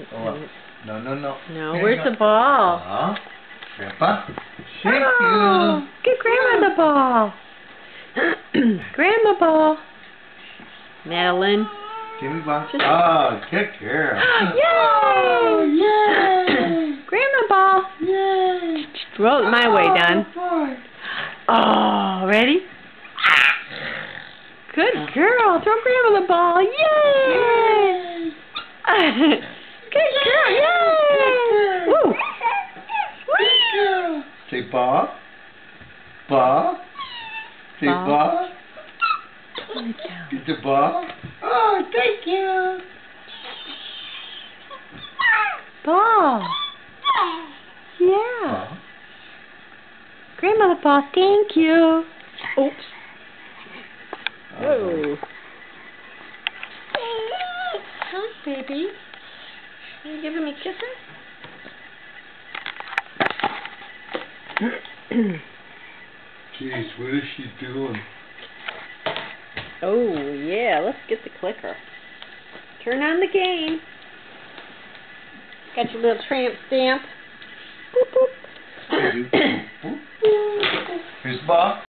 Oh, no, no, no. No, where's the ball? Grandpa, thank Oh, give Grandma the ball. Grandma ball. Madeline. Give me ball. Oh, good girl. Yay! Yay! Grandma ball. Yay! Throw it my way, Don. Oh, ready? Good girl. Throw Grandma the ball. Yay! Good girl. Yay! Woo! Say ball. Ball. Say ball. Get the ball. Oh, thank you. Ball. Yeah. Ball. Grandma the ball. Thank you. Oops. Oh. Hi, baby. Are you giving me kisses? Jeez, what is she doing? Oh, yeah. Let's get the clicker. Turn on the game. Got your little tramp stamp. Boop, boop. Here's the ball.